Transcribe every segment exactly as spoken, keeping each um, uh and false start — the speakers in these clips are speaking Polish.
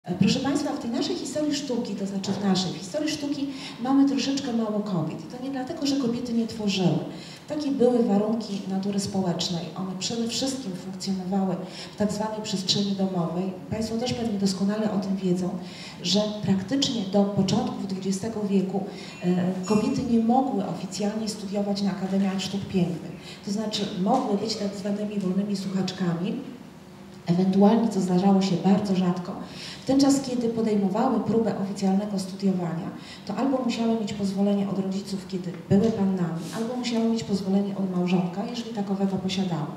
Proszę Państwa, w tej naszej historii sztuki, to znaczy w naszej w historii sztuki mamy troszeczkę mało kobiet. I to nie dlatego, że kobiety nie tworzyły. Takie były warunki natury społecznej. One przede wszystkim funkcjonowały w tak zwanej przestrzeni domowej. Państwo też pewnie doskonale o tym wiedzą, że praktycznie do początków dwudziestego wieku kobiety nie mogły oficjalnie studiować na Akademiach Sztuk Pięknych. To znaczy mogły być tak zwanymi wolnymi słuchaczkami, ewentualnie, co zdarzało się bardzo rzadko, w ten czas, kiedy podejmowały próbę oficjalnego studiowania, to albo musiały mieć pozwolenie od rodziców, kiedy były pannami, albo musiały mieć pozwolenie od małżonka, jeżeli takowego posiadały.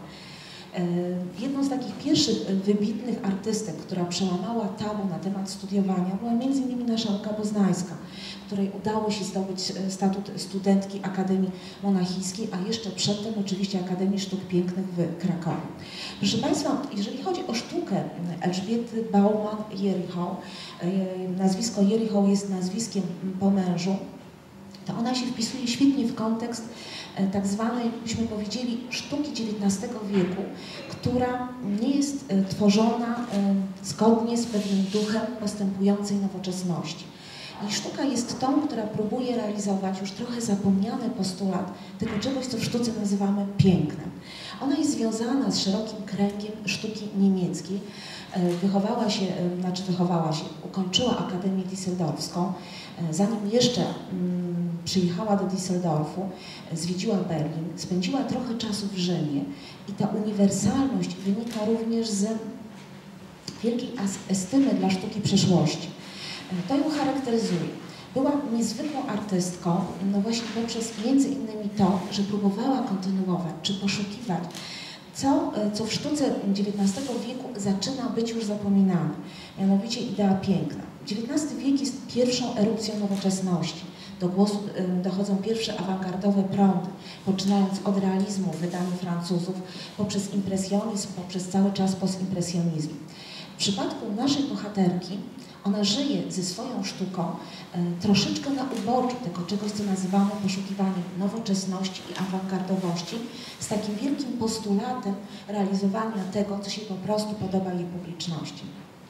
Jedną z takich pierwszych wybitnych artystek, która przełamała tabu na temat studiowania, była między innymi nasza Olga Poznańska, której udało się zdobyć statut studentki Akademii Monachijskiej, a jeszcze przedtem oczywiście Akademii Sztuk Pięknych w Krakowie. Proszę Państwa, jeżeli chodzi o sztukę Elżbiety Bauman-Jerichau, nazwisko Jerichau jest nazwiskiem po mężu, to ona się wpisuje świetnie w kontekst tak zwanej, byśmy powiedzieli, sztuki dziewiętnastego wieku, która nie jest tworzona zgodnie z pewnym duchem postępującej nowoczesności. I sztuka jest tą, która próbuje realizować już trochę zapomniany postulat tego czegoś, co w sztuce nazywamy pięknem. Ona jest związana z szerokim kręgiem sztuki niemieckiej. Wychowała się, znaczy wychowała się, ukończyła Akademię Düsseldorfską. Zanim jeszcze mm, przyjechała do Düsseldorfu, zwiedziła Berlin, spędziła trochę czasu w Rzymie i ta uniwersalność wynika również z wielkiej estymy dla sztuki przeszłości. To ją charakteryzuje. Była niezwykłą artystką, no właśnie poprzez między innymi to, że próbowała kontynuować czy poszukiwać, co, co w sztuce dziewiętnastego wieku zaczyna być już zapominane, mianowicie idea piękna. dziewiętnasty wiek jest pierwszą erupcją nowoczesności. Do głosu dochodzą pierwsze awangardowe prądy, poczynając od realizmu w wydaniu Francuzów, poprzez impresjonizm, poprzez cały czas postimpresjonizm. W przypadku naszej bohaterki ona żyje ze swoją sztuką e, troszeczkę na uboczu tego czegoś, co nazywamy poszukiwaniem nowoczesności i awangardowości, z takim wielkim postulatem realizowania tego, co się po prostu podoba jej publiczności.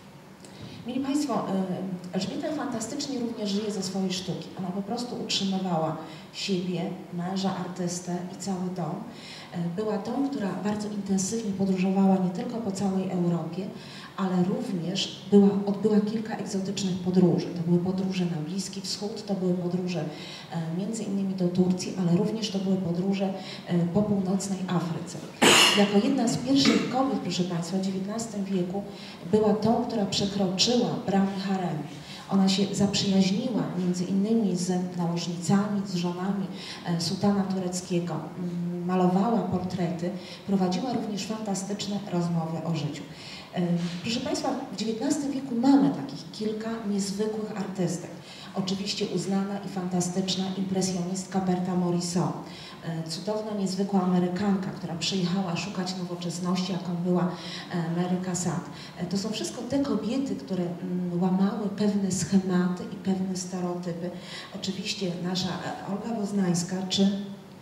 Mili Państwo, Elżbieta fantastycznie również żyje ze swojej sztuki. Ona po prostu utrzymywała siebie, męża, artystę i cały dom. Była tą, która bardzo intensywnie podróżowała nie tylko po całej Europie, ale również była, odbyła kilka egzotycznych podróży. To były podróże na Bliski Wschód, to były podróże e, między innymi do Turcji, ale również to były podróże e, po północnej Afryce. Jako jedna z pierwszych kobiet, proszę Państwa, w dziewiętnastym wieku była tą, która przekroczyła bramy haremu. Ona się zaprzyjaźniła między innymi z nałożnicami, z żonami e, sułtana tureckiego, m, malowała portrety, prowadziła również fantastyczne rozmowy o życiu. Proszę Państwa, w dziewiętnastym wieku mamy takich kilka niezwykłych artystek. Oczywiście uznana i fantastyczna impresjonistka Berta Morisot, cudowna, niezwykła Amerykanka, która przyjechała szukać nowoczesności, jaką była Mary Cassatt. To są wszystko te kobiety, które łamały pewne schematy i pewne stereotypy. Oczywiście nasza Olga Poznańska czy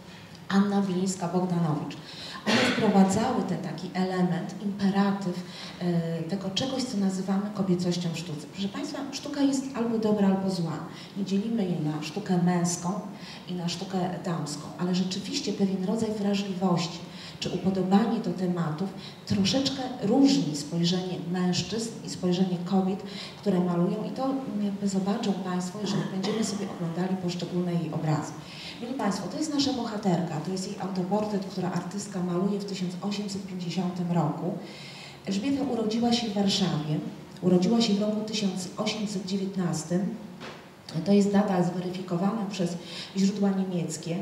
Anna Bilińska-Bogdanowicz. One wprowadzały ten taki element, imperatyw e, tego czegoś, co nazywamy kobiecością w sztuce. Proszę Państwa, sztuka jest albo dobra, albo zła. Nie dzielimy jej na sztukę męską i na sztukę damską, ale rzeczywiście pewien rodzaj wrażliwości czy upodobanie do tematów troszeczkę różni spojrzenie mężczyzn i spojrzenie kobiet, które malują, i to jakby zobaczą Państwo, jeżeli będziemy sobie oglądali poszczególne jej obrazy. Mili Państwo, to jest nasza bohaterka, to jest jej autoportret, który artystka maluje w tysiąc osiemset pięćdziesiątym roku. Elżbieta urodziła się w Warszawie, urodziła się w roku tysiąc osiemset dziewiętnastym. To jest data zweryfikowana przez źródła niemieckie,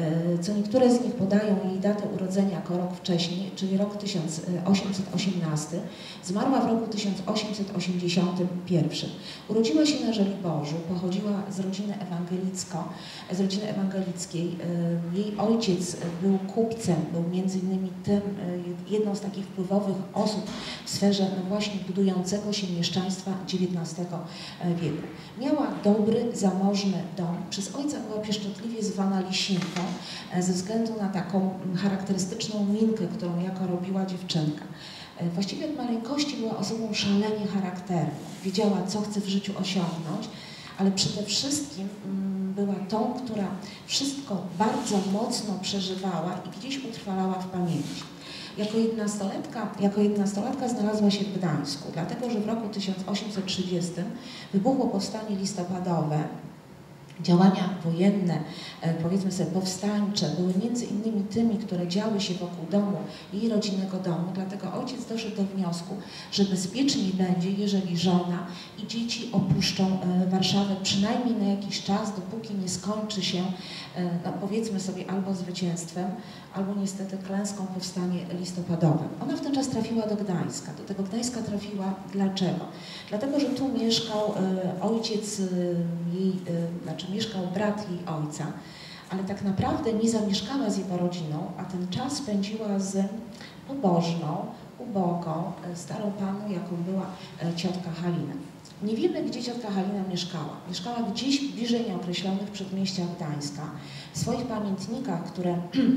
co niektóre z nich podają jej datę urodzenia jako rok wcześniej, czyli rok tysiąc osiemset osiemnasty. Zmarła w roku tysiąc osiemset osiemdziesiątym pierwszym. Urodziła się na Żoliborzu, pochodziła z rodziny ewangelicko, z rodziny ewangelickiej. Jej ojciec był kupcem, był między innymi tym, jedną z takich wpływowych osób w sferze no właśnie budującego się mieszczaństwa dziewiętnastego wieku. Miała dobry, zamożny dom. Przez ojca była pieszczotliwie zwana Lisinką ze względu na taką charakterystyczną minkę, którą jako robiła dziewczynka. Właściwie od maleńkości była osobą szalenie charakterną. Wiedziała, co chce w życiu osiągnąć, ale przede wszystkim była tą, która wszystko bardzo mocno przeżywała i gdzieś utrwalała w pamięci. Jako jedenastolatka, jako jedenastolatka znalazła się w Gdańsku, dlatego że w roku tysiąc osiemset trzydziestym wybuchło powstanie listopadowe. Działania wojenne, powiedzmy sobie powstańcze, były między innymi tymi, które działy się wokół domu, jej rodzinnego domu, dlatego ojciec doszedł do wniosku, że bezpieczniej będzie, jeżeli żona i dzieci opuszczą Warszawę przynajmniej na jakiś czas, dopóki nie skończy się, no powiedzmy sobie, albo zwycięstwem, albo niestety klęską powstanie listopadowe. Ona w ten czas trafiła do Gdańska. Do tego Gdańska trafiła dlaczego? Dlatego, że tu mieszkał ojciec jej, znaczy mieszkał brat jej ojca, ale tak naprawdę nie zamieszkała z jego rodziną, a ten czas spędziła z pobożną, ubogą, starą panną, jaką była ciotka Halina. Nie wiemy, gdzie ciotka Halina mieszkała. Mieszkała gdzieś w bliżej nieokreślonych przedmieściach Gdańska. W swoich pamiętnikach, które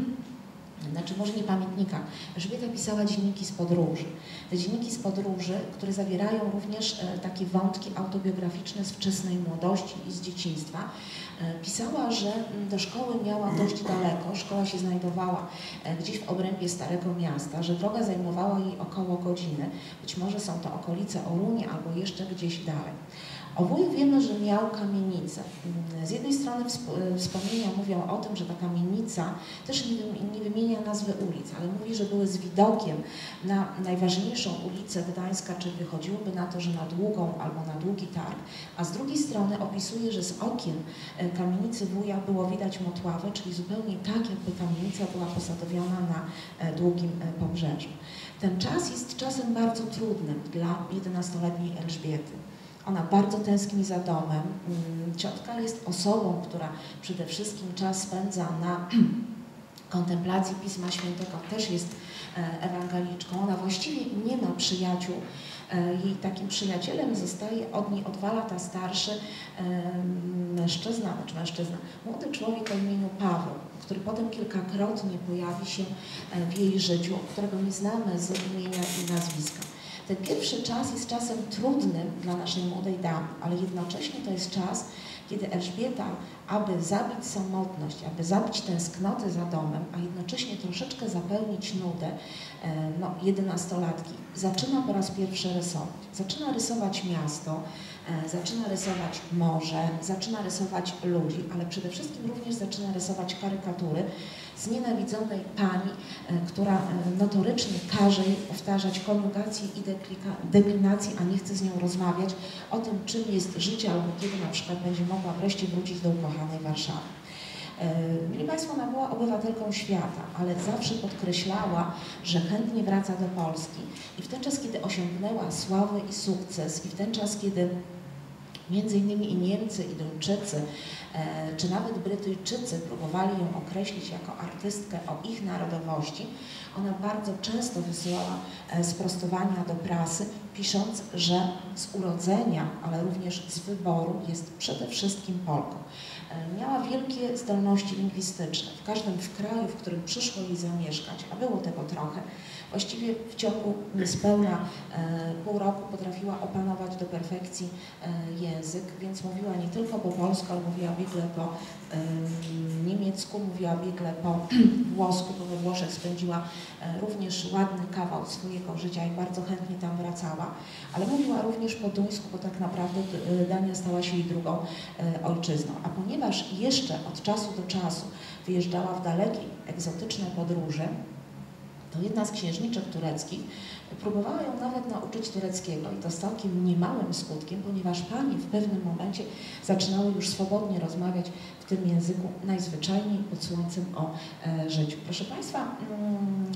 znaczy może nie pamiętnika, Elżbieta pisała dzienniki z podróży. Te dzienniki z podróży, które zawierają również e, takie wątki autobiograficzne z wczesnej młodości i z dzieciństwa. E, pisała, że do szkoły miała dość daleko, szkoła się znajdowała e, gdzieś w obrębie Starego Miasta, że droga zajmowała jej około godziny, być może są to okolice Orunia albo jeszcze gdzieś dalej. O wuju wiemy, że miał kamienicę. Z jednej strony wspomnienia mówią o tym, że ta kamienica też nie wymienia nazwy ulic, ale mówi, że były z widokiem na najważniejszą ulicę Gdańska, czyli wychodziłoby na to, że na Długą albo na Długi Targ, a z drugiej strony opisuje, że z okien kamienicy wuja było widać Motławę, czyli zupełnie tak, jakby kamienica była posadowiona na Długim Pobrzeżu. Ten czas jest czasem bardzo trudnym dla jedenastoletniej Elżbiety. Ona bardzo tęskni za domem. Ciotka jest osobą, która przede wszystkim czas spędza na kontemplacji Pisma Świętego, też jest ewangeliczką. Ona właściwie nie ma przyjaciół. Jej takim przyjacielem zostaje od niej o dwa lata starszy mężczyzna, znaczy mężczyzna, młody człowiek o imieniu Paweł, który potem kilkakrotnie pojawi się w jej życiu, którego nie znamy z imienia i nazwiska. Ten pierwszy czas jest czasem trudnym dla naszej młodej damy, ale jednocześnie to jest czas, kiedy Elżbieta, aby zabić samotność, aby zabić tęsknotę za domem, a jednocześnie troszeczkę zapełnić nudę no, jedenastolatki, zaczyna po raz pierwszy rysować. Zaczyna rysować miasto, zaczyna rysować morze, zaczyna rysować ludzi, ale przede wszystkim również zaczyna rysować karykatury znienawidzonej pani, która notorycznie każe jej powtarzać koniugację i deklinację, a nie chce z nią rozmawiać o tym, czym jest życie, albo kiedy na przykład będzie mogła wreszcie wrócić do ukochanej Warszawy. Mieli Państwo, ona była obywatelką świata, ale zawsze podkreślała, że chętnie wraca do Polski i w ten czas, kiedy osiągnęła sławę i sukces i w ten czas, kiedy między innymi i Niemcy, i Duńczycy, czy nawet Brytyjczycy próbowali ją określić jako artystkę o ich narodowości, ona bardzo często wysyłała sprostowania do prasy, pisząc, że z urodzenia, ale również z wyboru jest przede wszystkim Polką. Miała wielkie zdolności lingwistyczne. W każdym w kraju, w którym przyszło jej zamieszkać, a było tego trochę, właściwie w ciągu niespełna e, pół roku potrafiła opanować do perfekcji e, język, więc mówiła nie tylko po polsku, ale mówiła biegle po e, niemiecku, mówiła biegle po włosku, bo we Włoszech spędziła e, również ładny kawał swojego życia i bardzo chętnie tam wracała, ale mówiła również po duńsku, bo tak naprawdę Dania stała się jej drugą e, ojczyzną. A ponieważ jeszcze od czasu do czasu wyjeżdżała w dalekie, egzotyczne podróże, to jedna z księżniczek tureckich próbowała ją nawet nauczyć tureckiego i to z całkiem niemałym skutkiem, ponieważ panie w pewnym momencie zaczynały już swobodnie rozmawiać w tym języku najzwyczajniej pod słońcem o e, życiu. Proszę Państwa, mm,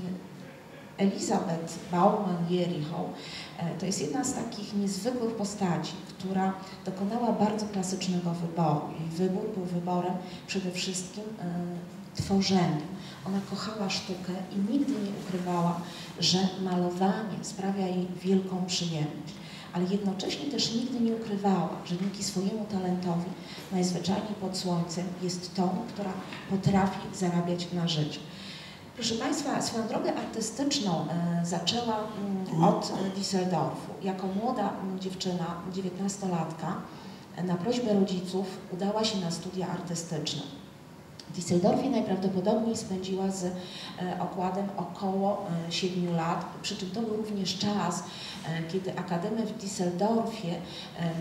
Elizabeth Baumann-Jerichow to jest jedna z takich niezwykłych postaci, która dokonała bardzo klasycznego wyboru. Jej wybór był wyborem przede wszystkim e, tworzenia. Ona kochała sztukę i nigdy nie ukrywała, że malowanie sprawia jej wielką przyjemność. Ale jednocześnie też nigdy nie ukrywała, że dzięki swojemu talentowi najzwyczajniej pod słońcem jest tą, która potrafi zarabiać na życie. Proszę Państwa, swoją drogę artystyczną e, zaczęła m, od Düsseldorfu. Jako młoda m, dziewczyna, dziewiętnastolatka, e, na prośbę rodziców udała się na studia artystyczne. W Düsseldorfie najprawdopodobniej spędziła z e, okładem około e, siedmiu lat, przy czym to był również czas, e, kiedy Akademia w Düsseldorfie e,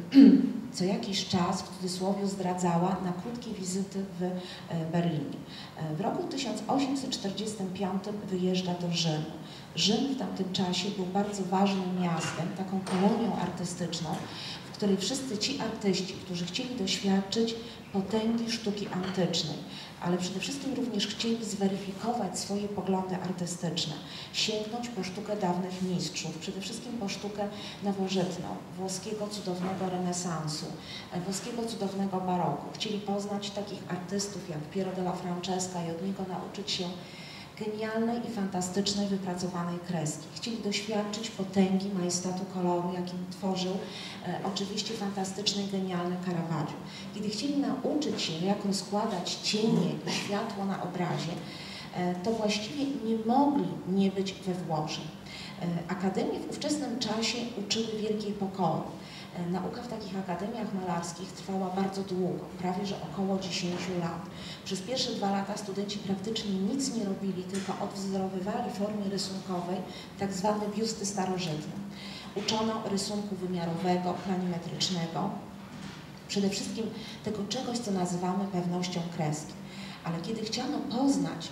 co jakiś czas, w cudzysłowie, zdradzała na krótkie wizyty w e, Berlinie. E, w roku tysiąc osiemset czterdziestym piątym wyjeżdża do Rzymu. Rzym w tamtym czasie był bardzo ważnym miastem, taką kolonią artystyczną, w której wszyscy ci artyści, którzy chcieli doświadczyć potęgi sztuki antycznej, ale przede wszystkim również chcieli zweryfikować swoje poglądy artystyczne, sięgnąć po sztukę dawnych mistrzów, przede wszystkim po sztukę nowożytną, włoskiego cudownego renesansu, włoskiego cudownego baroku. Chcieli poznać takich artystów jak Piero della Francesca i od niego nauczyć się genialnej i fantastycznej, wypracowanej kreski. Chcieli doświadczyć potęgi, majestatu koloru, jakim tworzył e, oczywiście fantastyczny, genialny Caravaggio. Kiedy chcieli nauczyć się, jak rozkładać cienie i światło na obrazie, e, to właściwie nie mogli nie być we Włoszech. E, akademie w ówczesnym czasie uczyły wielkiej pokory. Nauka w takich akademiach malarskich trwała bardzo długo, prawie że około dziesięciu lat. Przez pierwsze dwa lata studenci praktycznie nic nie robili, tylko odwzorowywali w formie rysunkowej tak zwane biusty starożytne. Uczono rysunku wymiarowego, planimetrycznego, przede wszystkim tego czegoś, co nazywamy pewnością kreski. Ale kiedy chciano poznać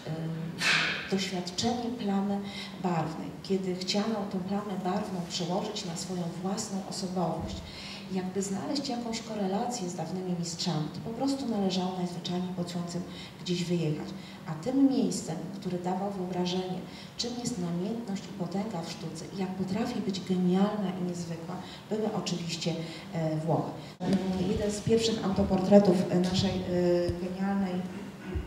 y, doświadczenie plamy barwnej, kiedy chciano tę plamę barwną przełożyć na swoją własną osobowość, jakby znaleźć jakąś korelację z dawnymi mistrzami, to po prostu należało najzwyczajniej pod słońcem gdzieś wyjechać. A tym miejscem, który dawał wyobrażenie, czym jest namiętność i potęga w sztuce i jak potrafi być genialna i niezwykła, były oczywiście e, Włochy. Jeden z pierwszych autoportretów naszej e, genialnej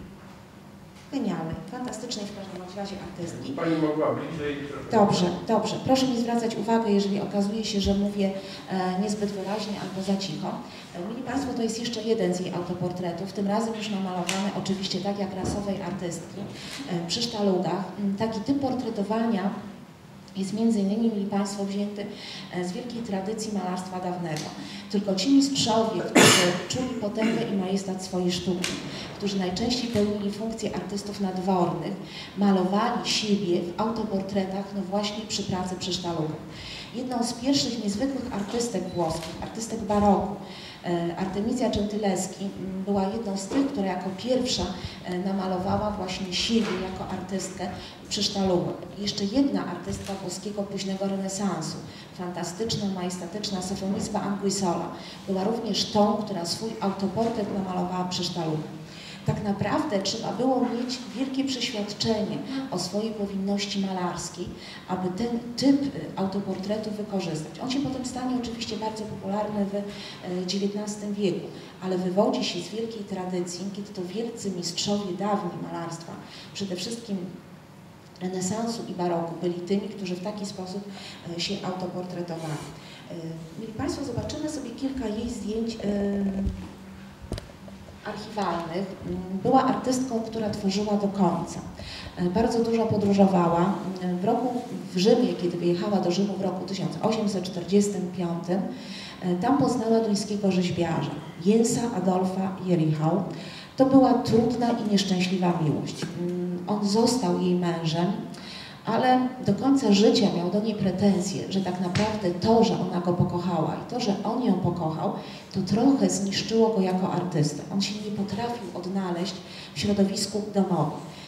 genialnej, fantastycznej w każdym razie artystki. Pani mogła bliżej... Dobrze, dobrze. Proszę mi zwracać uwagę, jeżeli okazuje się, że mówię e, niezbyt wyraźnie albo za cicho. E, Mili Państwo, to jest jeszcze jeden z jej autoportretów, tym razem już namalowany oczywiście tak jak rasowej artystki e, przy sztalugach. Taki typ portretowania jest między innymi, mieli Państwo, wzięty z wielkiej tradycji malarstwa dawnego. Tylko ci mistrzowie, którzy czuli potęgę i majestat swojej sztuki, którzy najczęściej pełnili funkcje artystów nadwornych, malowali siebie w autoportretach, no właśnie przy pracy przy sztalugach. Jedną z pierwszych niezwykłych artystek włoskich, artystek baroku, Artemisia Gentileschi była jedną z tych, która jako pierwsza namalowała właśnie siebie jako artystkę przy sztalugach. Jeszcze jedna artystka włoskiego późnego renesansu, fantastyczna, majestatyczna Sofonisba Anguissola, była również tą, która swój autoportret namalowała przy sztalugach. Tak naprawdę trzeba było mieć wielkie przeświadczenie o swojej powinności malarskiej, aby ten typ autoportretu wykorzystać. On się potem stanie oczywiście bardzo popularny w dziewiętnastym wieku, ale wywodzi się z wielkiej tradycji, kiedy to wielcy mistrzowie dawni malarstwa, przede wszystkim renesansu i baroku, byli tymi, którzy w taki sposób się autoportretowali. Mieli Państwo, zobaczymy sobie kilka jej zdjęć archiwalnych. Była artystką, która tworzyła do końca. Bardzo dużo podróżowała. W roku w Rzymie, kiedy wyjechała do Rzymu w roku tysiąc osiemset czterdziestym piątym, tam poznała duńskiego rzeźbiarza, Jensa Adolfa Jerichau. To była trudna i nieszczęśliwa miłość. On został jej mężem, ale do końca życia miał do niej pretensje, że tak naprawdę to, że ona go pokochała i to, że on ją pokochał, to trochę zniszczyło go jako artystę. On się nie potrafił odnaleźć w środowisku domowym.